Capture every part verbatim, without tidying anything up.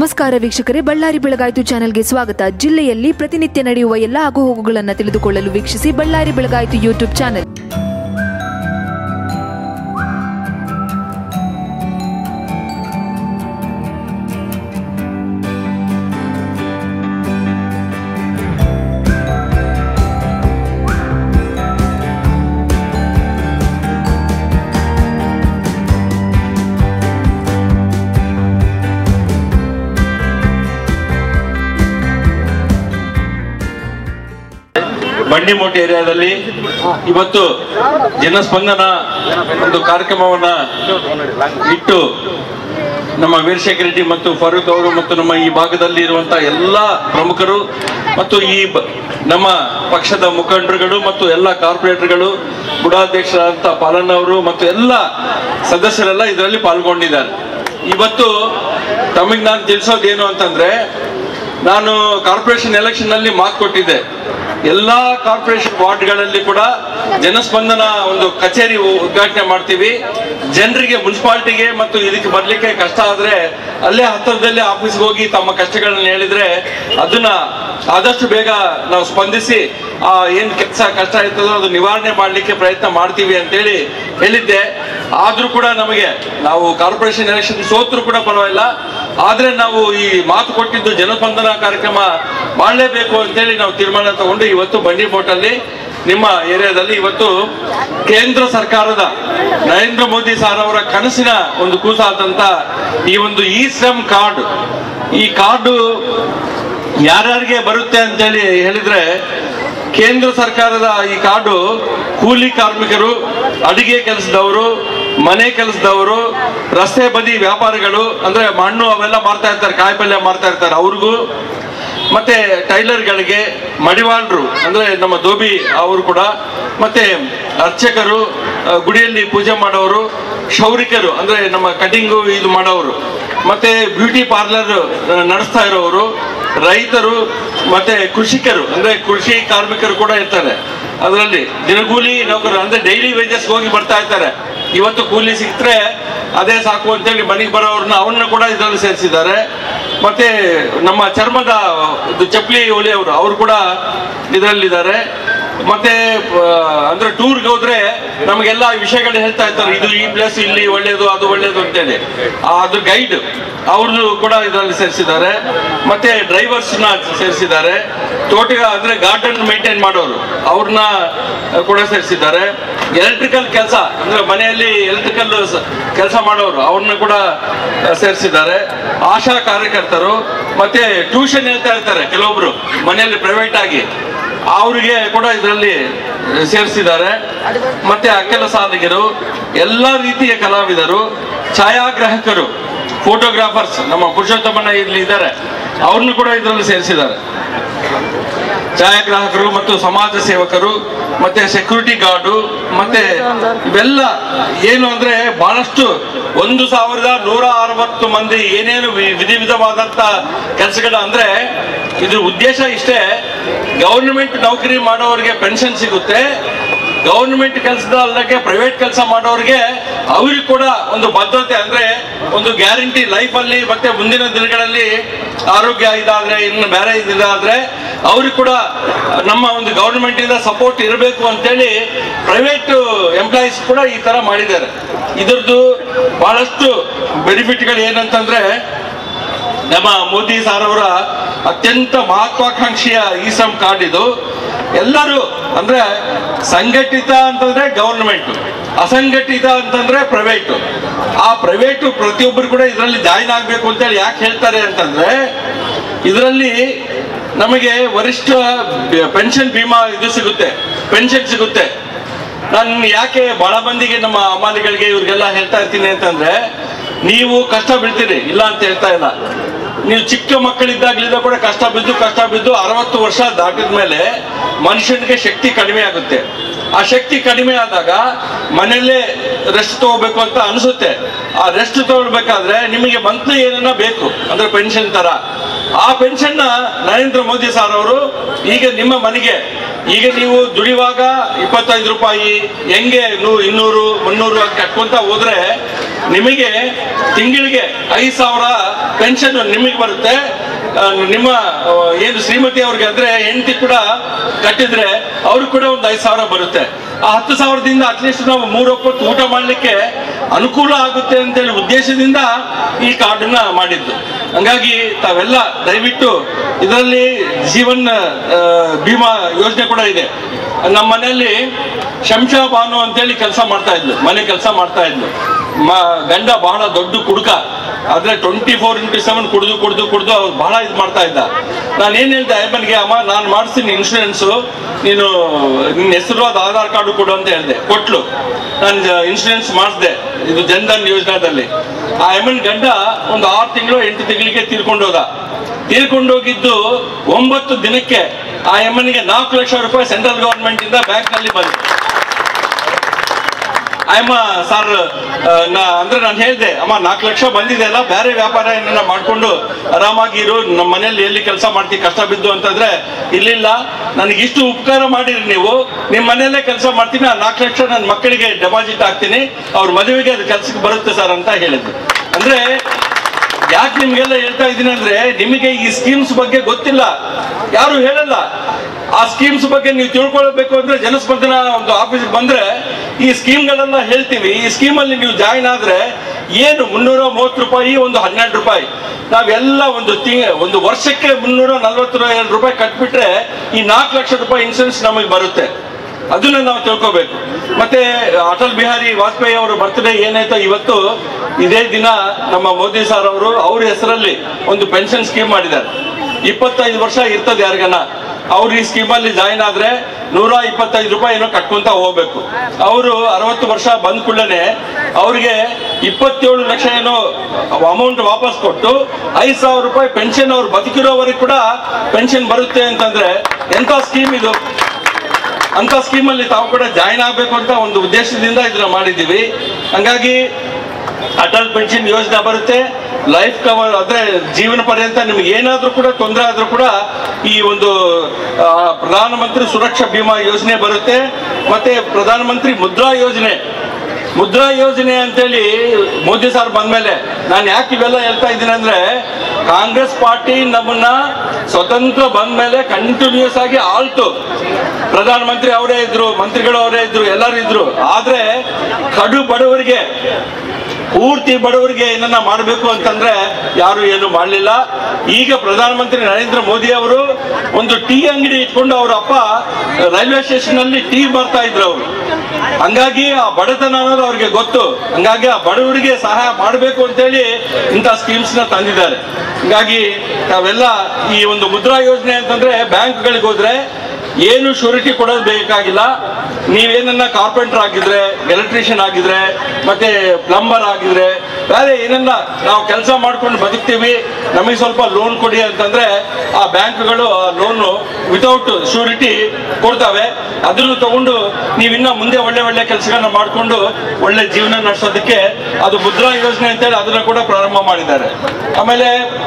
ನಮಸ್ಕಾರ ವೀಕ್ಷಕರೇ, ಬಳ್ಳಾರಿ ಬೆಳಗಾಯಿತು ಚಾನೆಲ್ಗೆ ಸ್ವಾಗತ. ಜಿಲ್ಲೆಯಲ್ಲಿ ಪ್ರತಿನಿತ್ಯ ನಡೆಯುವ ಎಲ್ಲ ಆಗುಹೋಗುಗಳನ್ನು ತಿಳಿದುಕೊಳ್ಳಲು ವೀಕ್ಷಿಸಿ ಬಳ್ಳಾರಿ ಬೆಳಗಾಯಿತು ಯೂಟ್ಯೂಬ್ ಚಾನೆಲ್. ಬಂಡಿಮೋಟಿ ಏರಿಯಾದಲ್ಲಿ ಇವತ್ತು ಜನಸ್ಪಂದನ ಒಂದು ಕಾರ್ಯಕ್ರಮವನ್ನ ಇಟ್ಟು ನಮ್ಮ ವೀರಶೇಖರ ರೆಡ್ಡಿ ಮತ್ತು ಫಾರೂಕ್ ಅವರು ಮತ್ತು ನಮ್ಮ ಈ ಭಾಗದಲ್ಲಿ ಇರುವಂತಹ ಎಲ್ಲ ಪ್ರಮುಖರು ಮತ್ತು ಈ ನಮ್ಮ ಪಕ್ಷದ ಮುಖಂಡರುಗಳು ಮತ್ತು ಎಲ್ಲ ಕಾರ್ಪೊರೇಟರ್ಗಳು, ಬುಡಾಧ್ಯಕ್ಷರಾದಂಥ ಪಾಲಣ್ಣ ಅವರು ಮತ್ತು ಎಲ್ಲ ಸದಸ್ಯರೆಲ್ಲ ಇದರಲ್ಲಿ ಪಾಲ್ಗೊಂಡಿದ್ದಾರೆ. ಇವತ್ತು ತಮಗೆ ನಾನು ತಿಳಿಸೋದೇನು ಅಂತಂದ್ರೆ, ನಾನು ಕಾರ್ಪೊರೇಷನ್ ಎಲೆಕ್ಷನ್ ನಲ್ಲಿ ಮಾತು ಕೊಟ್ಟಿದ್ದೆ, ಎಲ್ಲಾ ಕಾರ್ಪೊರೇಷನ್ ವಾರ್ಡ್ಗಳಲ್ಲಿ ಕೂಡ ಜನಸ್ಪಂದನ ಒಂದು ಕಚೇರಿ ಉದ್ಘಾಟನೆ ಮಾಡ್ತೀವಿ. ಜನರಿಗೆ, ಮುನ್ಸಿಪಾಲಿಟಿಗೆ ಮತ್ತು ಇದಕ್ಕೆ ಬರ್ಲಿಕ್ಕೆ ಕಷ್ಟ ಆದ್ರೆ ಅಲ್ಲೇ ಹತ್ತಿರದಲ್ಲೇ ಆಫೀಸ್ಗೆ ಹೋಗಿ ತಮ್ಮ ಕಷ್ಟಗಳನ್ನ ಹೇಳಿದ್ರೆ ಅದನ್ನ ಆದಷ್ಟು ಬೇಗ ನಾವು ಸ್ಪಂದಿಸಿ ಆ ಏನ್ ಕೆಲಸ ಕಷ್ಟ ಇರ್ತದೋ ಅದು ನಿವಾರಣೆ ಮಾಡ್ಲಿಕ್ಕೆ ಪ್ರಯತ್ನ ಮಾಡ್ತೀವಿ ಅಂತೇಳಿ ಹೇಳಿದ್ದೆ. ಆದ್ರೂ ಕೂಡ ನಮಗೆ, ನಾವು ಕಾರ್ಪೊರೇಷನ್ ಎಲೆಕ್ಷನ್ ಸೋತ್ರು ಕೂಡ ಪರವಾಗಿಲ್ಲ, ಆದ್ರೆ ನಾವು ಈ ಮಾತು ಕೊಟ್ಟಿದ್ದು ಜನಸ್ಪಂದನ ಕಾರ್ಯಕ್ರಮ ಮಾಡಲೇಬೇಕು ಅಂತೇಳಿ ನಾವು ತೀರ್ಮಾನ ತಗೊಂಡು ಇವತ್ತು ಬಂಡಿಮೋಟಲ್ಲಿ ನಿಮ್ಮ ಏರಿಯಾದಲ್ಲಿ ಇವತ್ತು ಕೇಂದ್ರ ಸರ್ಕಾರದ ನರೇಂದ್ರ ಮೋದಿ ಸಾರ್ ಅವರ ಕನಸಿನ ಒಂದು ಕೂಸಾದಂತ ಈ ಒಂದು ಇ ಶ್ರಮ್ ಕಾರ್ಡ್, ಈ ಕಾರ್ಡು ಯಾರ್ಯಾರಿಗೆ ಬರುತ್ತೆ ಅಂತೇಳಿ ಹೇಳಿದ್ರೆ, ಕೇಂದ್ರ ಸರ್ಕಾರದ ಈ ಕಾರ್ಡು ಕೂಲಿ ಕಾರ್ಮಿಕರು, ಅಡಿಗೆ ಕೆಲಸದವರು, ಮನೆ ಕೆಲಸದವರು, ರಸ್ತೆ ಬದಿ ವ್ಯಾಪಾರಿಗಳು, ಅಂದ್ರೆ ಮಣ್ಣು ಅವೆಲ್ಲ ಮಾರ್ತಾ ಇರ್ತಾರೆ, ಕಾಯಿಪಲ್ಯ ಮಾರ್ತಾ ಇರ್ತಾರೆ ಅವ್ರಿಗೂ, ಮತ್ತೆ ಟೈಲರ್ಗಳಿಗೆ, ಮಡಿವಾಳರು ಅಂದ್ರೆ ನಮ್ಮ ಧೋಬಿ ಅವರು ಕೂಡ, ಮತ್ತೆ ಅರ್ಚಕರು, ಗುಡಿಯಲ್ಲಿ ಪೂಜೆ ಮಾಡೋರು, ಕ್ಷೌರಿಕರು ಅಂದ್ರೆ ನಮ್ಮ ಕಟಿಂಗು ಇದು ಮಾಡೋರು, ಮತ್ತೆ ಬ್ಯೂಟಿ ಪಾರ್ಲರ್ ನಡೆಸ್ತಾ ಇರೋರು, ರೈತರು, ಮತ್ತೆ ಕೃಷಿಕರು ಅಂದ್ರೆ ಕೃಷಿ ಕಾರ್ಮಿಕರು ಕೂಡ ಇರ್ತಾರೆ. ಅದರಲ್ಲಿ ದಿನಗೂಲಿ ನೌಕರರು ಅಂದ್ರೆ ಡೈಲಿ ವೇಜಸ್ ಹೋಗಿ ಬರ್ತಾ ಇರ್ತಾರೆ. ಇವತ್ತು ಕೂಲಿ ಸಿಕ್ತ್ರೆ ಅದೇ ಸಾಕು ಅಂತೇಳಿ ಮನೆಗೆ ಬರೋವ್ರನ್ನ ಅವನ್ನ ಕೂಡ ಇದರಲ್ಲಿ ಸೇರಿಸಿದ್ದಾರೆ. ಮತ್ತೆ ನಮ್ಮ ಚರ್ಮದ ಚಪ್ಪಲಿ ಹೊಲಿಯವರು ಅವರು ಕೂಡ ಇದರಲ್ಲಿದ್ದಾರೆ. ಮತ್ತೆ ಅಂದ್ರೆ ಟೂರ್ಗೆ ಹೋದ್ರೆ ನಮಗೆಲ್ಲ ವಿಷಯಗಳು ಹೇಳ್ತಾ ಇರ್ತಾರೆ, ಇದು ಈ ಪ್ಲೇಸ್ ಇಲ್ಲಿ ಒಳ್ಳೇದು, ಅದು ಒಳ್ಳೇದು ಅಂತೇಳಿ. ಅದು ಗೈಡ್ ಅವ್ರದ್ದು ಕೂಡ ಇದರಲ್ಲಿ ಸೇರಿಸಿದ್ದಾರೆ. ಮತ್ತೆ ಡ್ರೈವರ್ಸ್ ನ ಸೇರಿಸಿದ್ದಾರೆ. ತೋಟಗ ಅಂದ್ರೆ ಗಾರ್ಡನ್ ಮೇಂಟೈನ್ ಮಾಡೋರು ಅವ್ರನ್ನ ಕೂಡ ಸೇರಿಸಿದ್ದಾರೆ. ಎಲೆಕ್ಟ್ರಿಕಲ್ ಕೆಲಸ ಅಂದ್ರೆ ಮನೆಯಲ್ಲಿ ಎಲೆಕ್ಟ್ರಿಕಲ್ ಕೆಲಸ ಮಾಡೋರು ಅವ್ರನ್ನ ಕೂಡ ಸೇರಿಸಿದ್ದಾರೆ. ಆಶಾ ಕಾರ್ಯಕರ್ತರು, ಮತ್ತೆ ಟ್ಯೂಷನ್ ಹೇಳ್ತಾ ಇರ್ತಾರೆ ಕೆಲವೊಬ್ರು ಮನೆಯಲ್ಲಿ ಪ್ರೈವೇಟ್ ಆಗಿ, ಅವರಿಗೆ ಕೂಡ ಇದರಲ್ಲಿ ಸೇರಿಸಿದ್ದಾರೆ. ಮತ್ತೆ ಅಕ್ಕಲ ಸಾಧಕರು, ಎಲ್ಲ ರೀತಿಯ ಕಲಾವಿದರು, ಛಾಯಾಗ್ರಾಹಕರು, ಫೋಟೋಗ್ರಾಫರ್ಸ್, ನಮ್ಮ ಪುರುಷೋತ್ತಮನ ಇಲ್ಲಿ ಇದ್ದಾರೆ, ಅವ್ರನ್ನು ಕೂಡ ಇದರಲ್ಲಿ ಸೇರಿಸಿದ್ದಾರೆ. ಛಾಯಾಗ್ರಾಹಕರು ಮತ್ತು ಸಮಾಜ ಸೇವಕರು, ಮತ್ತೆ ಸೆಕ್ಯೂರಿಟಿ ಗಾರ್ಡು, ಮತ್ತೆ ಇವೆಲ್ಲ ಏನು ಅಂದ್ರೆ ಬಹಳಷ್ಟು ಒಂದು ಸಾವಿರದ ನೂರ ಅರವತ್ತು ಮಂದಿ ಏನೇನು ವಿಧಿ ವಿಧವಾದಂತ ಕೆಲಸಗಳು. ಅಂದ್ರೆ ಇದ್ರ ಉದ್ದೇಶ ಇಷ್ಟೇ, ಗವರ್ನಮೆಂಟ್ ನೌಕರಿ ಮಾಡೋರಿಗೆ ಪೆನ್ಷನ್ ಸಿಗುತ್ತೆ, ಗವರ್ನಮೆಂಟ್ ಕೆಲಸದಲ್ಲಕ್ಕೆ ಪ್ರೈವೇಟ್ ಕೆಲಸ ಮಾಡೋರಿಗೆ ಅವ್ರಿಗೆ ಕೂಡ ಒಂದು ಭದ್ರತೆ, ಅಂದ್ರೆ ಒಂದು ಗ್ಯಾರಂಟಿ ಲೈಫ್ ಅಲ್ಲಿ, ಮತ್ತೆ ಮುಂದಿನ ದಿನಗಳಲ್ಲಿ ಆರೋಗ್ಯ ಇದಾದ್ರೆ, ಇನ್ನು ಬೇರೆ ಇದಾದ್ರೆ ಅವ್ರಿಗೆ ಕೂಡ ನಮ್ಮ ಒಂದು ಗವರ್ನಮೆಂಟ್ ಇಂದ ಸಪೋರ್ಟ್ ಇರಬೇಕು ಅಂತೇಳಿ ಪ್ರೈವೇಟ್ ಎಂಪ್ಲಾಯೀಸ್ ಕೂಡ ಈ ತರ ಮಾಡಿದ್ದಾರೆ. ಇದರದ್ದು ಬಹಳಷ್ಟು ಬೆನಿಫಿಟ್ಗಳು ಏನಂತಂದ್ರೆ, ನಮ್ಮ ಮೋದಿ ಸಾರ್ ಅವರ ಅತ್ಯಂತ ಮಹತ್ವಾಕಾಂಕ್ಷೆಯ ಇ ಶ್ರಮ್ ಕಾರ್ಡ್ ಇದು. ಎಲ್ಲರೂ ಅಂದ್ರೆ ಸಂಘಟಿತ ಅಂತಂದ್ರೆ ಗವರ್ನಮೆಂಟ್, ಅಸಂಘಟಿತ ಅಂತಂದ್ರೆ ಪ್ರೈವೇಟ್. ಆ ಪ್ರೈವೇಟ್ ಪ್ರತಿಯೊಬ್ಬರು ಕೂಡ ಇದರಲ್ಲಿ ಜಾಯಿನ್ ಆಗ್ಬೇಕು ಅಂತೇಳಿ ಯಾಕೆ ಹೇಳ್ತಾರೆ ಅಂತಂದ್ರೆ, ಇದರಲ್ಲಿ ನಮಗೆ ವರಿಷ್ಠ ಪೆನ್ಷನ್ ಭೀಮಾ ಇದು ಸಿಗುತ್ತೆ, ಪೆನ್ಷನ್ ಸಿಗುತ್ತೆ. ನಾನು ಯಾಕೆ ಬಹಳ ಮಂದಿಗೆ, ನಮ್ಮ ಅಮಾಲಿಗಳಿಗೆ, ಇವ್ರಿಗೆಲ್ಲ ಹೇಳ್ತಾ ಇರ್ತೀನಿ ಅಂತಂದ್ರೆ, ನೀವು ಕಷ್ಟ ಬೀಳ್ತೀರಿ, ಇಲ್ಲ ಅಂತ ಹೇಳ್ತಾ ಇಲ್ಲ. ನೀವು ಚಿಕ್ಕ ಮಕ್ಕಳಿದ್ದಾಗಲಿಂದ ಕೂಡ ಕಷ್ಟ ಬಿದ್ದು ಕಷ್ಟ ಬಿದ್ದು ಅರವತ್ತು ವರ್ಷ ದಾಟಿದ ಮೇಲೆ ಮನುಷ್ಯನಿಗೆ ಶಕ್ತಿ ಕಡಿಮೆ ಆಗುತ್ತೆ. ಆ ಶಕ್ತಿ ಕಡಿಮೆ ಆದಾಗ ಮನೆಯಲ್ಲೇ ರೆಸ್ಟ್ ತಗೋಬೇಕು ಅಂತ ಅನಿಸುತ್ತೆ. ಆ ರೆಸ್ಟ್ ತಗೊಳ್ಬೇಕಾದ್ರೆ ನಿಮಗೆ ಮಂತ್ಲಿ ಏನನ್ನ ಬೇಕು ಅಂದ್ರೆ ಪೆನ್ಷನ್ ತರ, ಆ ಪೆನ್ಷನ್ ನ ನರೇಂದ್ರ ಮೋದಿ ಸಾರ್ ಅವರು ಈಗ ನಿಮ್ಮ ಮನೆಗೆ, ಈಗ ನೀವು ದುಡಿಯುವಾಗ ಇಪ್ಪತ್ತೈದು ರೂಪಾಯಿ ಹೆಂಗೆ ಇನ್ನೂರು ಮುನ್ನೂರು ಕಟ್ಕೊಂತ ಹೋದ್ರೆ ನಿಮಗೆ ತಿಂಗಳಿಗೆ ಐದು ಸಾವಿರ ಪೆನ್ಷನ್ ನಿಮಗೆ ಬರುತ್ತೆ. ನಿಮ್ಮ ಏನು ಶ್ರೀಮತಿ ಅವ್ರಿಗೆ ಅಂದ್ರೆ ಹೆಂಡತಿ ಕೂಡ ಕಟ್ಟಿದ್ರೆ ಅವ್ರಿಗೆ ಕೂಡ ಒಂದು ಐದು ಸಾವಿರ ಬರುತ್ತೆ. ಆ ಹತ್ತು ಸಾವಿರದಿಂದ ಅಟ್ಲೀಸ್ಟ್ ನಾವು ಮೂರೊಪ್ಪತ್ತು ಊಟ ಮಾಡ್ಲಿಕ್ಕೆ ಅನುಕೂಲ ಆಗುತ್ತೆ ಅಂತೇಳಿ ಉದ್ದೇಶದಿಂದ ಈ ಕಾರ್ಡನ್ನ ಮಾಡಿದ್ದು. ಹಂಗಾಗಿ ತಾವೆಲ್ಲ ದಯವಿಟ್ಟು ಇದರಲ್ಲಿ ಜೀವನ್ ಭೀಮಾ ಯೋಜನೆ ಕೂಡ ಇದೆ. ನಮ್ಮ ಮನೆಯಲ್ಲಿ ಶಂಶಾ ಬಾನು ಅಂತೇಳಿ ಕೆಲಸ ಮಾಡ್ತಾ ಇದ್ಲು, ಮನೆ ಕೆಲಸ ಮಾಡ್ತಾ ಇದ್ಲು. ಮ ಗಂಡ ಬಹಳ ದೊಡ್ಡ ಕುಡುಕ, ಆದ್ರೆ ಟ್ವೆಂಟಿ ಫೋರ್ ಇಂಟು ಸೆವೆನ್ ಕುಡಿದು ಕುಡಿದು ಕುಡಿದು ಅವ್ರು ಬಹಳ ಇದು ಮಾಡ್ತಾ ಇದ್ದ. ನಾನು ಏನ್ ಹೇಳ್ದೆ ಅಯ್ಯಪ್ಪನಿಗೆ, ಅಮ್ಮ ನಾನು ಮಾಡಿಸ್ತೀನಿ ಇನ್ಶೂರೆನ್ಸು, ನೀನು ನಿನ್ನ ಹೆಸರು ಅದು ಆಧಾರ್ ಕಾರ್ಡು ಕೊಡು ಅಂತ ಹೇಳಿದೆ. ಕೊಟ್ಲು. ನಾನು ಇನ್ಶೂರೆನ್ಸ್ ಮಾಡಿಸ್ದೆ ಇದು ಜನ್ಧನ್ ಯೋಜನಾದಲ್ಲಿ. ಆ ಅಮ್ಮನ ಗಂಡ ಒಂದು ಆರು ತಿಂಗಳು ಎಂಟು ತಿಂಗಳಿಗೆ ತೀರ್ಕೊಂಡು ಹೋದ. ತೀರ್ಕೊಂಡೋಗಿದ್ದು ಒಂಬತ್ತು ದಿನಕ್ಕೆ ಆ ಅಮ್ಮನಿಗೆ ನಾಲ್ಕು ಲಕ್ಷ ರೂಪಾಯಿ ಸೆಂಟ್ರಲ್ ಗವರ್ಮೆಂಟ್ ಇಂದ ಬ್ಯಾಂಕ್ ನಲ್ಲಿ ಬಂತು. ಅಮ್ಮ ಸರ್ ಅಂದ್ರೆ ನಾನು ಹೇಳ್ದೆ, ಅಮ್ಮ ನಾಲ್ಕು ಲಕ್ಷ ಬಂದಿದೆ ಅಲ್ಲ, ಬೇರೆ ವ್ಯಾಪಾರ ಏನ ಮಾಡ್ಕೊಂಡು ಆರಾಮಾಗಿರು, ನಮ್ಮ ಮನೆಯಲ್ಲಿ ಎಲ್ಲಿ ಕೆಲಸ ಮಾಡ್ತೀವಿ ಕಷ್ಟ ಬಿದ್ದು ಅಂತಂದ್ರೆ, ಇಲ್ಲಿಲ್ಲ ನನಗೆ ಇಷ್ಟು ಉಪಕಾರ ಮಾಡಿರಿ ನೀವು, ನಿಮ್ಮ ಮನೆಯಲ್ಲೇ ಕೆಲಸ ಮಾಡ್ತೀನಿ, ಆ ನಾಲ್ಕು ಲಕ್ಷ ನನ್ನ ಮಕ್ಕಳಿಗೆ ಡೆಪಾಸಿಟ್ ಹಾಕ್ತೀನಿ, ಅವ್ರ ಮದುವೆಗೆ ಅದು ಕೆಲ್ಸಕ್ಕೆ ಬರುತ್ತೆ ಸರ್ ಅಂತ ಹೇಳಿದ್ರು. ಅಂದ್ರೆ ಯಾಕೆ ನಿಮ್ಗೆಲ್ಲ ಹೇಳ್ತಾ ಇದ್ದೀನಿ ಅಂದ್ರೆ, ನಿಮಗೆ ಈ ಸ್ಕೀಮ್ಸ್ ಬಗ್ಗೆ ಗೊತ್ತಿಲ್ಲ, ಯಾರು ಹೇಳಲ್ಲ. ಆ ಸ್ಕೀಮ್ಸ್ ಬಗ್ಗೆ ನೀವು ತಿಳ್ಕೊಳ್ಬೇಕು ಅಂದ್ರೆ ಜನಸ್ಪಂದನ ಒಂದು ಆಫೀಸ್ಗೆ ಬಂದ್ರೆ ಈ ಸ್ಕೀಮ್ಗಳೆಲ್ಲ ಹೇಳ್ತೀವಿ. ಈ ಸ್ಕೀಮಲ್ಲಿ ನೀವು ಜಾಯಿನ್ ಆದ್ರೆ ಏನು ಮುನ್ನೂರ ಮೂವತ್ತು ರೂಪಾಯಿ ಒಂದು ಹನ್ನೆರಡು ರೂಪಾಯಿ ನಾವೆಲ್ಲ ಒಂದು ತಿಂಗ್ ಒಂದು ವರ್ಷಕ್ಕೆ ಮುನ್ನೂರ ನಲ್ವತ್ತು ಎರಡು ರೂಪಾಯಿ ಕಟ್ಬಿಟ್ರೆ ಈ ನಾಲ್ಕು ಲಕ್ಷ ರೂಪಾಯಿ ಇನ್ಸೂರೆನ್ಸ್ ನಮಗೆ ಬರುತ್ತೆ. ಅದನ್ನ ನಾವು ತಿಳ್ಕೋಬೇಕು. ಮತ್ತೆ ಅಟಲ್ ಬಿಹಾರಿ ವಾಜಪೇಯಿ ಅವರ ಬರ್ತ್ಡೇ ಏನಾಯ್ತೋ ಇವತ್ತು, ಇದೇ ದಿನ ನಮ್ಮ ಮೋದಿ ಸರ್ ಅವರು ಅವ್ರ ಹೆಸರಲ್ಲಿ ಒಂದು ಪೆನ್ಷನ್ ಸ್ಕೀಮ್ ಮಾಡಿದ್ದಾರೆ. ಇಪ್ಪತ್ತೈದು ವರ್ಷ ಇರ್ತದೆ ಯಾರಿಗನ, ಅವ್ರು ಈ ಸ್ಕೀಮಲ್ಲಿ ಜಾಯಿನ್ ಆದ್ರೆ ನೂರ ಇಪ್ಪತ್ತೈದು ರೂಪಾಯಿ ಏನೋ ಕಟ್ಕೊಂತ ಹೋಗ್ಬೇಕು. ಅವರು ಅರವತ್ತು ವರ್ಷ ಬಂದ ಕೂಡಲೇ ಅವ್ರಿಗೆ ಇಪ್ಪತ್ತೇಳು ಲಕ್ಷ ಏನೋ ಅಮೌಂಟ್ ವಾಪಸ್ ಕೊಟ್ಟು ಐದು ಸಾವಿರ ರೂಪಾಯಿ ಪೆನ್ಷನ್ ಅವ್ರು ಬದುಕಿರೋವರೆಗೆ ಕೂಡ ಪೆನ್ಷನ್ ಬರುತ್ತೆ ಅಂತಂದ್ರೆ ಎಂತ ಸ್ಕೀಮ್ ಇದು. ಅಂತ ಸ್ಕೀಮಲ್ಲಿ ತಾವು ಕೂಡ ಜಾಯಿನ್ ಆಗ್ಬೇಕು ಅಂತ ಒಂದು ಉದ್ದೇಶದಿಂದ ಇದನ್ನ ಮಾಡಿದ್ದೀವಿ. ಹಂಗಾಗಿ ಅಟಲ್ ಪೆನ್ಷನ್ ಯೋಜನೆ ಬರುತ್ತೆ, ಲೈಫ್ ಕವರ್ ಅಂದ್ರೆ ಜೀವನ ಪರ್ಯಂತ ನಿಮ್ಗೆ ಏನಾದ್ರೂ ಕೂಡ ತೊಂದರೆ ಆದ್ರೂ ಕೂಡ ಈ ಒಂದು ಪ್ರಧಾನಮಂತ್ರಿ ಸುರಕ್ಷಾ ಬಿಮಾ ಯೋಜನೆ ಬರುತ್ತೆ. ಮತ್ತೆ ಪ್ರಧಾನಮಂತ್ರಿ ಮುದ್ರಾ ಯೋಜನೆ ಮುದ್ರಾ ಯೋಜನೆ ಅಂತೇಳಿ ಮೋದಿ ಸರ್ ಬಂದ್ಮೇಲೆ ನಾನು ಯಾಕೆ ಇವೆಲ್ಲ ಹೇಳ್ತಾ ಇದ್ದೀನಿ ಅಂದ್ರೆ, ಕಾಂಗ್ರೆಸ್ ಪಾರ್ಟಿ ನಮ್ಮನ್ನ ಸ್ವತಂತ್ರ ಬಂದ್ಮೇಲೆ ಕಂಟಿನ್ಯೂಸ್ ಆಗಿ ಆಳ್ತು. ಪ್ರಧಾನಮಂತ್ರಿ ಅವರೇ ಇದ್ರು, ಮಂತ್ರಿಗಳು ಅವರೇ ಇದ್ರು, ಎಲ್ಲರೂ ಇದ್ರು. ಆದ್ರೆ ಕಡು ಬಡವರಿಗೆ, ಪೂರ್ತಿ ಬಡವರಿಗೆ ಏನನ್ನ ಮಾಡಬೇಕು ಅಂತಂದ್ರೆ ಯಾರು ಏನು ಮಾಡಲಿಲ್ಲ. ಈಗ ಪ್ರಧಾನಮಂತ್ರಿ ನರೇಂದ್ರ ಮೋದಿ ಅವರು ಒಂದು ಟೀ ಅಂಗಡಿ ಇಟ್ಕೊಂಡು ಅವ್ರ ಅಪ್ಪ ರೈಲ್ವೆ ಸ್ಟೇಷನ್ ಅಲ್ಲಿ ಟೀ ಬರ್ತಾ ಇದ್ರು ಅವರು. ಹಂಗಾಗಿ ಆ ಬಡತನ ಅನ್ನೋದು ಅವ್ರಿಗೆ ಗೊತ್ತು. ಹಂಗಾಗಿ ಆ ಬಡವರಿಗೆ ಸಹಾಯ ಮಾಡಬೇಕು ಅಂತೇಳಿ ಇಂಥ ಸ್ಕೀಮ್ಸ್ ನ ತಂದಿದ್ದಾರೆ. ಹಂಗಾಗಿ ನಾವೆಲ್ಲ ಈ ಒಂದು ಮುದ್ರಾ ಯೋಜನೆ ಅಂತಂದ್ರೆ ಬ್ಯಾಂಕ್ಗಳಿಗೆ ಹೋದ್ರೆ ಏನು ಶ್ಯೂರಿಟಿ ಕೊಡೋದು ಬೇಕಾಗಿಲ್ಲ. ನೀವೇನನ್ನ ಕಾರ್ಪೆಂಟರ್ ಆಗಿದ್ರೆ, ಎಲೆಕ್ಟ್ರಿಷಿಯನ್ ಆಗಿದ್ರೆ, ಮತ್ತೆ ಪ್ಲಂಬರ್ ಆಗಿದ್ರೆ, ಬೇರೆ ಏನನ್ನ ನಾವು ಕೆಲಸ ಮಾಡ್ಕೊಂಡು ಬದುಕ್ತೀವಿ, ನಮಗೆ ಸ್ವಲ್ಪ ಲೋನ್ ಕೊಡಿ ಅಂತಂದ್ರೆ ಆ ಬ್ಯಾಂಕ್ಗಳು ಆ ಲೋನು ವಿತೌಟ್ ಶ್ಯೂರಿಟಿ ಕೊಡ್ತವೆ. ಅದನ್ನು ತಗೊಂಡು ನೀವಿನ್ನ ಮುಂದೆ ಒಳ್ಳೆ ಒಳ್ಳೆ ಕೆಲಸಗಳನ್ನ ಮಾಡ್ಕೊಂಡು ಒಳ್ಳೆ ಜೀವನ ನಡೆಸೋದಕ್ಕೆ ಅದು ಮುದ್ರಾ ಯೋಜನೆ ಅಂತೇಳಿ ಅದನ್ನ ಕೂಡ ಪ್ರಾರಂಭ ಮಾಡಿದ್ದಾರೆ. ಆಮೇಲೆ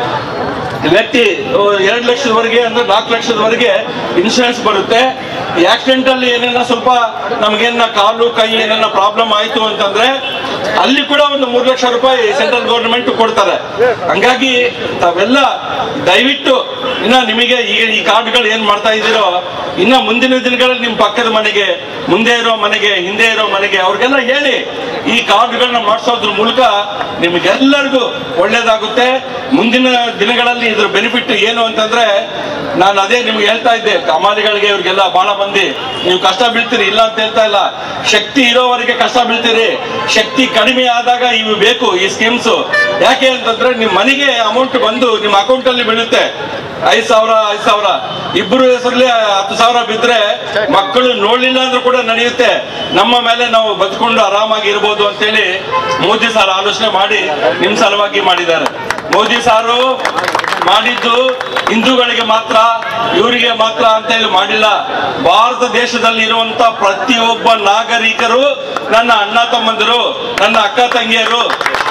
ವ್ಯಕ್ತಿ ಎರಡು ಲಕ್ಷದವರೆಗೆ ಅಂದ್ರೆ ನಾಲ್ಕು ಲಕ್ಷದವರೆಗೆ ಇನ್ಶೂರೆನ್ಸ್ ಬರುತ್ತೆ. ಆಕ್ಸಿಡೆಂಟ್ ಅಲ್ಲಿ ಏನೇನ ಸ್ವಲ್ಪ ನಮ್ಗೇನ ಕಾಲು ಕೈ ಏನೇನ ಪ್ರಾಬ್ಲಮ್ ಆಯ್ತು ಅಂತಂದ್ರೆ ಅಲ್ಲಿ ಕೂಡ ಒಂದು ಮೂರು ಲಕ್ಷ ರೂಪಾಯಿ ಸೆಂಟ್ರಲ್ ಗವರ್ನಮೆಂಟ್ ಕೊಡ್ತಾರೆ. ಹಂಗಾಗಿ ತಾವೆಲ್ಲ ದಯವಿಟ್ಟು ಇನ್ನ ನಿಮಗೆ ಈಗ ಈ ಕಾರ್ಡ್ಗಳು ಏನ್ ಮಾಡ್ತಾ ಇದ್ದೀರೋ, ಇನ್ನ ಮುಂದಿನ ದಿನಗಳಲ್ಲಿ ನಿಮ್ ಪಕ್ಕದ ಮನೆಗೆ, ಮುಂದೆ ಇರೋ ಮನೆಗೆ, ಹಿಂದೆ ಇರೋ ಮನೆಗೆ ಅವ್ರಿಗೆಲ್ಲ ಹೇಳಿ ಈ ಕಾರ್ಡ್ಗಳನ್ನ ಮಾಡಿಸೋದ್ರ ಮೂಲಕ ನಿಮ್ಗೆಲ್ಲರಿಗೂ ಒಳ್ಳೇದಾಗುತ್ತೆ. ಮುಂದಿನ ದಿನಗಳಲ್ಲಿ ಇದ್ರ ಬೆನಿಫಿಟ್ ಏನು ಅಂತಂದ್ರೆ, ನಾನು ಅದೇ ನಿಮ್ಗೆ ಹೇಳ್ತಾ ಇದ್ದೆ, ಕಮಾಲಿಗಳಿಗೆ ಇವ್ರಿಗೆಲ್ಲ ಬಹಳ ಮಂದಿ ನೀವು ಕಷ್ಟ ಬೀಳ್ತೀರಿ, ಇಲ್ಲ ಅಂತ ಹೇಳ್ತಾ ಇಲ್ಲ. ಶಕ್ತಿ ಇರೋವರೆಗೆ ಕಷ್ಟ ಬೀಳ್ತೀರಿ. ಶಕ್ತಿ ಕಡಿಮೆ ಆದಾಗ ಇವು ಬೇಕು ಈ ಸ್ಕೀಮ್ಸ್. ಯಾಕೆ ಅಂತಂದ್ರೆ ನಿಮ್ ಮನೆಗೆ ಅಮೌಂಟ್ ಬಂದು ನಿಮ್ಮ ಅಕೌಂಟ್ ಅಲ್ಲಿ ಬೀಳುತ್ತೆ. ಐದ್ ಸಾವಿರ ಐದ್ ಸಾವಿರ ಇಬ್ಬರು ಹೆಸರಲ್ಲಿ ಹತ್ತು ಸಾವಿರ ಬಿದ್ರೆ ಮಕ್ಕಳು ನೋಡ್ಲಿಲ್ಲ ಅಂದ್ರೂ ಕೂಡ ನಡೆಯುತ್ತೆ. ನಮ್ಮ ಮೇಲೆ ನಾವು ಬದುಕೊಂಡು ಆರಾಮಾಗಿ ಇರ್ಬೋದು ಅಂತೇಳಿ ಮೋದಿ ಸಾರ್ ಆಲೋಚನೆ ಮಾಡಿ ನಿಮ್ ಸಲುವಾಗಿ ಮಾಡಿದ್ದಾರೆ. ಮೋದಿ ಸಾರು ಮಾಡಿದ್ದು ಹಿಂದೂಗಳಿಗೆ ಮಾತ್ರ, ಇವರಿಗೆ ಮಾತ್ರ ಅಂತ ಹೇಳಿ ಮಾಡಿಲ್ಲ. ಭಾರತ ದೇಶದಲ್ಲಿ ಇರುವಂತ ಪ್ರತಿಯೊಬ್ಬ ನಾಗರಿಕರು ನನ್ನ ಅಣ್ಣ ತಮ್ಮಂದಿರು, ನನ್ನ ಅಕ್ಕ ತಂಗಿಯರು,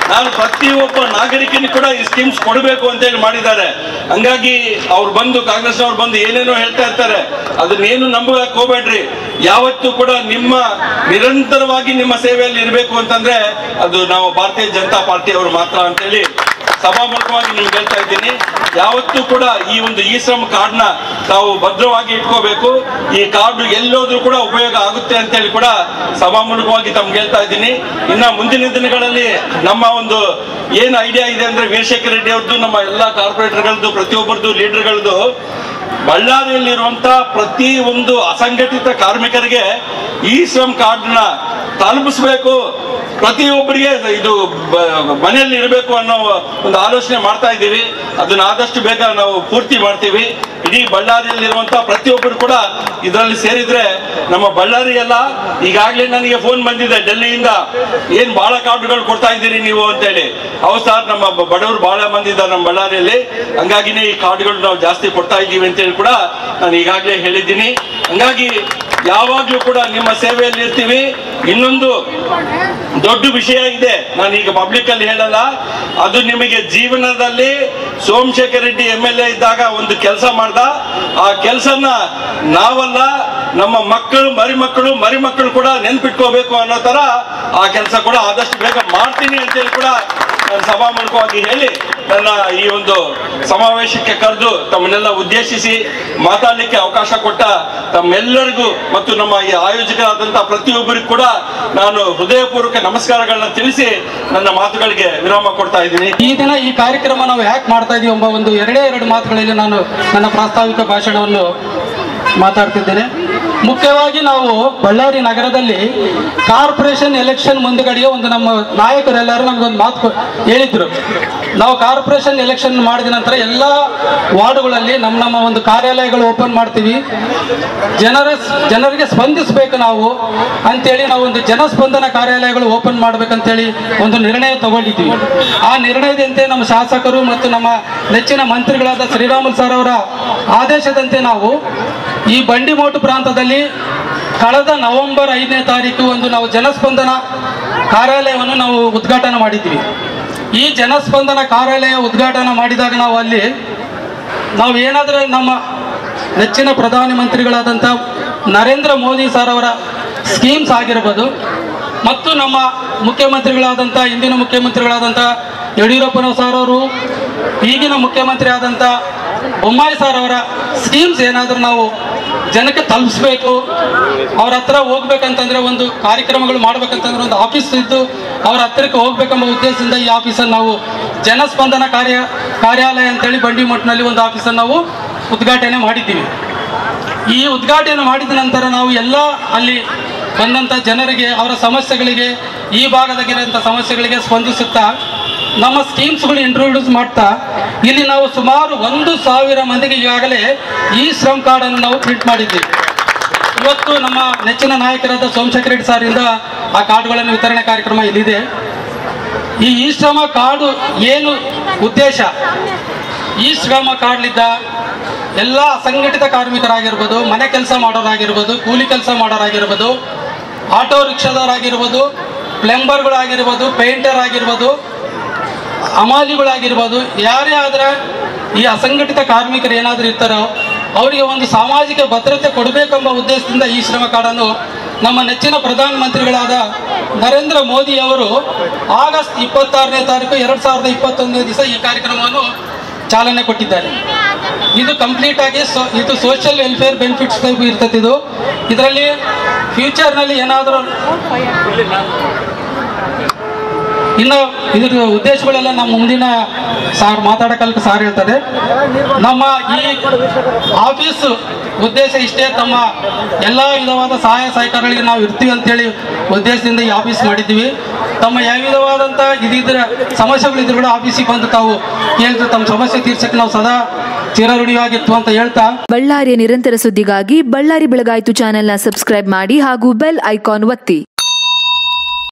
ನಾನು ಪ್ರತಿಯೊಬ್ಬ ನಾಗರಿಕನಿಗೆ ಕೂಡ ಈ ಸ್ಕೀಮ್ಸ್ ಕೊಡಬೇಕು ಅಂತ ಹೇಳಿ ಮಾಡಿದ್ದಾರೆ. ಹಂಗಾಗಿ ಅವ್ರು ಬಂದು ಕಾಂಗ್ರೆಸ್ ಅವ್ರು ಬಂದು ಏನೇನೋ ಹೇಳ್ತಾ ಇರ್ತಾರೆ, ಅದನ್ನೇನು ನಂಬಕ್ ಹೋಗ್ಬೇಡ್ರಿ. ಯಾವತ್ತೂ ಕೂಡ ನಿಮ್ಮ ನಿರಂತರವಾಗಿ ನಿಮ್ಮ ಸೇವೆಯಲ್ಲಿ ಇರಬೇಕು ಅಂತಂದ್ರೆ ಅದು ನಾವು ಭಾರತೀಯ ಜನತಾ ಪಾರ್ಟಿ ಅವರು ಮಾತ್ರ ಅಂತೇಳಿ ಸಭಾಮೂಲಕವಾಗಿ ನಿಮ್ಗೆ ಹೇಳ್ತಾ ಇದ್ದೀನಿ. ಯಾವತ್ತೂ ಕೂಡ ಈ ಒಂದು ಇ ಶ್ರಮ್ ಕಾರ್ಡ್ ನ ತಾವು ಭದ್ರವಾಗಿ ಇಟ್ಕೋಬೇಕು. ಈ ಕಾರ್ಡ್ ಎಲ್ಲೋದ್ರೂ ಕೂಡ ಉಪಯೋಗ ಆಗುತ್ತೆ ಅಂತ ಹೇಳಿ ಕೂಡ ಸಭಾಮೂಲಕವಾಗಿ ತಮ್ಗೆ ಹೇಳ್ತಾ ಇದ್ದೀನಿ. ಇನ್ನ ಮುಂದಿನ ದಿನಗಳಲ್ಲಿ ನಮ್ಮ ಒಂದು ಏನ್ ಐಡಿಯಾ ಇದೆ ಅಂದ್ರೆ ವೀರಶೇಖರ ರೆಡ್ಡಿ ಅವ್ರದ್ದು, ನಮ್ಮ ಎಲ್ಲಾ ಕಾರ್ಪೊರೇಟರ್ಗಳದ್ದು, ಪ್ರತಿಯೊಬ್ಬರದ್ದು ಲೀಡರ್ಗಳದ್ದು ಬಳ್ಳಾರಿಯಲ್ಲಿರುವಂತ ಪ್ರತಿ ಒಂದು ಅಸಂಘಟಿತ ಕಾರ್ಮಿಕರಿಗೆ ಇ ಶ್ರಮ್ ಕಾರ್ಡ್ ನ ತಲುಪಿಸಬೇಕು, ಪ್ರತಿಯೊಬ್ಬರಿಗೆ ಇದು ಮನೆಯಲ್ಲಿ ಇರಬೇಕು ಅನ್ನೋ ಒಂದು ಆಲೋಚನೆ ಮಾಡ್ತಾ ಇದ್ದೀವಿ. ಅದನ್ನ ಆದಷ್ಟು ಬೇಗ ನಾವು ಪೂರ್ತಿ ಮಾಡ್ತೀವಿ. ಇಡೀ ಬಳ್ಳಾರಿಯಲ್ಲಿರುವಂತ ಪ್ರತಿಯೊಬ್ಬರು ಕೂಡ ಇದರಲ್ಲಿ ಸೇರಿದ್ರೆ ನಮ್ಮ ಬಳ್ಳಾರಿ ಎಲ್ಲ, ಈಗಾಗಲೇ ನನಗೆ ಫೋನ್ ಬಂದಿದೆ ಡೆಲ್ಲಿಯಿಂದ, ಏನ್ ಬಹಳ ಕಾರ್ಡ್ಗಳು ಕೊಡ್ತಾ ಇದ್ದೀರಿ ನೀವು ಅಂತೇಳಿ. ಹೌದು ಸರ್, ನಮ್ಮ ಬಡವರು ಬಹಳ ಮಂದಿ ಇದ್ದಾರೆ ನಮ್ಮ ಬಳ್ಳಾರಿಯಲ್ಲಿ, ಹಂಗಾಗಿನೇ ಈ ಕಾರ್ಡ್ಗಳು ನಾವು ಜಾಸ್ತಿ ಕೊಡ್ತಾ ಇದ್ದೀವಿ ಅಂತೇಳಿ ಕೂಡ ನಾನು ಈಗಾಗಲೇ ಹೇಳಿದ್ದೀನಿ. ಹಂಗಾಗಿ ಯಾವಾಗ್ಲೂ ಕೂಡ ನಿಮ್ಮ ಸೇವೆಯಲ್ಲಿ ಇರ್ತೀವಿ. ಇನ್ನೊಂದು ದೊಡ್ಡ ವಿಷಯ ಇದೆ, ನಾನು ಈಗ ಪಬ್ಲಿಕ್ ಅಲ್ಲಿ ಹೇಳಲ್ಲ, ಅದು ನಿಮಗೆ ಜೀವನದಲ್ಲಿ Somashekhar Reddy M L A ಇದ್ದಾಗ ಒಂದು ಕೆಲಸ ಮಾಡ್ದ, ಆ ಕೆಲಸನ ನಾವಲ್ಲ ನಮ್ಮ ಮಕ್ಕಳು ಮರಿ ಮಕ್ಕಳು ಮರಿ ಮಕ್ಕಳು ಕೂಡ ನೆನ್ಪಿಟ್ಕೋಬೇಕು ಅನ್ನೋ ತರ ಆ ಕೆಲಸ ಕೂಡ ಆದಷ್ಟು ಬೇಗ ಮಾಡ್ತೀನಿ ಅಂತೇಳಿ ಕೂಡ ನಾನು ಸಭಾಮೂಲಕವಾಗಿ ಹೇಳಿ ನನ್ನ ಈ ಒಂದು ಸಮಾವೇಶಕ್ಕೆ ಕರೆದು ತಮ್ಮನ್ನೆಲ್ಲ ಉದ್ದೇಶಿಸಿ ಮಾತಾಡಲಿಕ್ಕೆ ಅವಕಾಶ ಕೊಟ್ಟ ತಮ್ಮೆಲ್ಲರಿಗೂ ಮತ್ತು ನಮ್ಮ ಈ ಆಯೋಜಕರಾದಂತಹ ಪ್ರತಿಯೊಬ್ಬರಿಗೂ ಕೂಡ ನಾನು ಹೃದಯಪೂರ್ವಕ ನಮಸ್ಕಾರಗಳನ್ನ ತಿಳಿಸಿ ನನ್ನ ಮಾತುಗಳಿಗೆ ವಿರಾಮ ಕೊಡ್ತಾ ಇದ್ದೀನಿ. ಈ ದಿನ ಈ ಕಾರ್ಯಕ್ರಮ ನಾವು ಯಾಕೆ ಮಾಡ್ತಾ ಇದೀವಿ ಎಂಬ ಒಂದು ಎರಡೇ ಎರಡು ಮಾತುಗಳಲ್ಲಿ ನಾನು ನನ್ನ ಪ್ರಾಸ್ತಾವಿಕ ಭಾಷಣವನ್ನು ಮಾತಾಡ್ತಿದ್ದೇನೆ. ಮುಖ್ಯವಾಗಿ ನಾವು ಬಳ್ಳಾರಿ ನಗರದಲ್ಲಿ ಕಾರ್ಪೊರೇಷನ್ ಎಲೆಕ್ಷನ್ ಮುಂದುಗಡೆಗೆ ಒಂದು ನಮ್ಮ ನಾಯಕರೆಲ್ಲರೂ ನಮಗೊಂದು ಮಾತು ಹೇಳಿದ್ರು. ನಾವು ಕಾರ್ಪೊರೇಷನ್ ಎಲೆಕ್ಷನ್ ಮಾಡಿದ ನಂತರ ಎಲ್ಲ ವಾರ್ಡ್ಗಳಲ್ಲಿ ನಮ್ಮ ನಮ್ಮ ಒಂದು ಕಾರ್ಯಾಲಯಗಳು ಓಪನ್ ಮಾಡ್ತೀವಿ, ಜನರ ಜನರಿಗೆ ಸ್ಪಂದಿಸಬೇಕು ನಾವು ಅಂತೇಳಿ ನಾವು ಒಂದು ಜನಸ್ಪಂದನ ಕಾರ್ಯಾಲಯಗಳು ಓಪನ್ ಮಾಡ್ಬೇಕಂತೇಳಿ ಒಂದು ನಿರ್ಣಯ ತಗೊಂಡಿದ್ದೀವಿ. ಆ ನಿರ್ಣಯದಂತೆ ನಮ್ಮ ಶಾಸಕರು ಮತ್ತು ನಮ್ಮ ನೆಚ್ಚಿನ ಮಂತ್ರಿಗಳಾದ ಶ್ರೀರಾಮುಲು ಸರ್ ಅವರ ಆದೇಶದಂತೆ ನಾವು ಈ ಬಂಡಿಮೋಟು ಪ್ರಾಂತದಲ್ಲಿ ಕಳೆದ ನವೆಂಬರ್ ಐದನೇ ತಾರೀಕು ಒಂದು ನಾವು ಜನಸ್ಪಂದನ ಕಾರ್ಯಾಲಯವನ್ನು ನಾವು ಉದ್ಘಾಟನೆ ಮಾಡಿದ್ವಿ. ಈ ಜನಸ್ಪಂದನ ಕಾರ್ಯಾಲಯ ಉದ್ಘಾಟನೆ ಮಾಡಿದಾಗ ನಾವು ಅಲ್ಲಿ ನಾವು ಏನಾದರೂ ನಮ್ಮ ನೆಚ್ಚಿನ ಪ್ರಧಾನಮಂತ್ರಿಗಳಾದಂಥ ನರೇಂದ್ರ ಮೋದಿ ಸರ್ ಅವರ ಸ್ಕೀಮ್ಸ್ ಆಗಿರ್ಬೋದು ಮತ್ತು ನಮ್ಮ ಮುಖ್ಯಮಂತ್ರಿಗಳಾದಂಥ ಹಿಂದಿನ ಮುಖ್ಯಮಂತ್ರಿಗಳಾದಂಥ ಯಡಿಯೂರಪ್ಪನ ಸರ್ ಅವರು, ಈಗಿನ ಮುಖ್ಯಮಂತ್ರಿ ಆದಂಥ ಬೊಮ್ಮಾಯಿ ಸರ್ ಅವರ ಸ್ಕೀಮ್ಸ್ ಏನಾದರೂ ನಾವು ಜನಕ್ಕೆ ತಲುಪಿಸ್ಬೇಕು, ಅವ್ರ ಹತ್ರ ಹೋಗ್ಬೇಕಂತಂದ್ರೆ ಒಂದು ಕಾರ್ಯಕ್ರಮಗಳು ಮಾಡ್ಬೇಕಂತಂದ್ರೆ ಒಂದು ಆಫೀಸ್ ಇದ್ದು ಅವ್ರ ಹತ್ತಿರಕ್ಕೆ ಹೋಗ್ಬೇಕೆಂಬ ಉದ್ದೇಶದಿಂದ ಈ ಆಫೀಸನ್ನು ನಾವು ಜನಸ್ಪಂದನ ಕಾರ್ಯ ಕಾರ್ಯಾಲಯ ಅಂತೇಳಿ ಬಂಡಿಮಠನಲ್ಲಿ ಒಂದು ಆಫೀಸನ್ನು ನಾವು ಉದ್ಘಾಟನೆ ಮಾಡಿದ್ದೀವಿ. ಈ ಉದ್ಘಾಟನೆ ಮಾಡಿದ ನಂತರ ನಾವು ಎಲ್ಲ ಅಲ್ಲಿ ಬಂದಂಥ ಜನರಿಗೆ ಅವರ ಸಮಸ್ಯೆಗಳಿಗೆ, ಈ ಭಾಗದಾಗಿರೋಂಥ ಸಮಸ್ಯೆಗಳಿಗೆ ಸ್ಪಂದಿಸುತ್ತಾ ನಮ್ಮ ಸ್ಕೀಮ್ಸ್ಗಳು ಇಂಟ್ರೊಡ್ಯೂಸ್ ಮಾಡ್ತಾ ಇಲ್ಲಿ ನಾವು ಸುಮಾರು ಒಂದು ಸಾವಿರ ಮಂದಿಗೆ ಈಗಾಗಲೇ ಈ ಶ್ರಮ್ ಕಾರ್ಡನ್ನು ನಾವು ಪ್ರಿಂಟ್ ಮಾಡಿದ್ದೀವಿ. ಇವತ್ತು ನಮ್ಮ ನೆಚ್ಚಿನ ನಾಯಕರಾದ ಸೋಮಶೇಖರ್ ರೆಡ್ಡಿ ಸಾರಿಂದ ಆ ಕಾರ್ಡ್ಗಳನ್ನು ವಿತರಣೆ ಕಾರ್ಯಕ್ರಮ ಇಲ್ಲಿದೆ. ಈ ಈ ಶ್ರಮ ಕಾರ್ಡು ಏನು ಉದ್ದೇಶ, ಈ ಶ್ರಮ ಕಾರ್ಡ್ಲಿದ್ದ ಎಲ್ಲ ಅಸಂಘಟಿತ ಕಾರ್ಮಿಕರಾಗಿರ್ಬೋದು, ಮನೆ ಕೆಲಸ ಮಾಡೋರಾಗಿರ್ಬೋದು, ಕೂಲಿ ಕೆಲಸ ಮಾಡೋರಾಗಿರ್ಬೋದು, ಆಟೋ ರಿಕ್ಷಾದವರಾಗಿರ್ಬೋದು, ಪ್ಲಂಬರ್ಗಳಾಗಿರ್ಬೋದು, ಪೇಂಟರ್ ಆಗಿರ್ಬೋದು, ಹಮಾಲಿಗಳಾಗಿರ್ಬೋದು, ಯಾರೇ ಆದ್ರೆ ಈ ಅಸಂಘಟಿತ ಕಾರ್ಮಿಕರು ಏನಾದರೂ ಇರ್ತಾರೋ ಅವರಿಗೆ ಒಂದು ಸಾಮಾಜಿಕ ಭದ್ರತೆ ಕೊಡಬೇಕೆಂಬ ಉದ್ದೇಶದಿಂದ ಈ ಶ್ರಮ ಕಾರ್ಡನ್ನು ನಮ್ಮ ನೆಚ್ಚಿನ ಪ್ರಧಾನಮಂತ್ರಿಗಳಾದ ನರೇಂದ್ರ ಮೋದಿ ಅವರು ಆಗಸ್ಟ್ ಇಪ್ಪತ್ತಾರನೇ ತಾರೀಕು ಎರಡು ಸಾವಿರದ ಇಪ್ಪತ್ತೊಂದನೇ ದಿವಸ ಈ ಕಾರ್ಯಕ್ರಮವನ್ನು ಚಾಲನೆ ಕೊಟ್ಟಿದ್ದಾರೆ. ಇದು ಕಂಪ್ಲೀಟ್ ಆಗಿ ಸೋ ಇದು ಸೋಷಿಯಲ್ ವೆಲ್ಫೇರ್ ಬೆನಿಫಿಟ್ಸ್ ಟೈಪ್ ಇರ್ತದೆ. ಇದು ಇದರಲ್ಲಿ ಫ್ಯೂಚರ್ನಲ್ಲಿ ಏನಾದರೂ ಇನ್ನು ಇದ್ರ ಉದ್ದೇಶಗಳೆಲ್ಲ ನಮ್ಮ ಮುಂದಿನ ಸಾರ್ ಮಾತಾಡೋಕಲ್ಕ ಸಾರ್ ಹೇಳ್ತಾರೆ. ನಮ್ಮ ಈ ಆಫೀಸು ಉದ್ದೇಶ ಇಷ್ಟೇ, ತಮ್ಮ ಎಲ್ಲ ವಿಧವಾದ ಸಹಾಯ ಸಹಕಾರಗಳಿಗೆ ನಾವು ಇರ್ತೀವಿ ಅಂತೇಳಿ ಉದ್ದೇಶದಿಂದ ಈ ಆಫೀಸ್ ಮಾಡಿದ್ದೀವಿ. ತಮ್ಮ ಯಾವ ವಿಧವಾದಂಥ ಇದಿದ್ರೆ ಸಮಸ್ಯೆಗಳಿದ್ರು ಕೂಡ ಆಫೀಸಿಗೆ ಬಂದು ತಾವು ಕೇಳಿದ್ರೆ ತಮ್ಮ ಸಮಸ್ಯೆ ತೀರ್ಸಕ್ಕೆ ನಾವು ಸದಾ ಚಿರಋಣಿಯಾಗಿತ್ತು ಅಂತ ಹೇಳ್ತಾ, ಬಳ್ಳಾರಿಯ ನಿರಂತರ ಸುದ್ದಿಗಾಗಿ ಬಳ್ಳಾರಿ ಬೆಳಗಾಯಿತು ಚಾನೆಲ್ನ ಸಬ್ಸ್ಕ್ರೈಬ್ ಮಾಡಿ ಹಾಗೂ ಬೆಲ್ ಐಕಾನ್ ಒತ್ತಿ.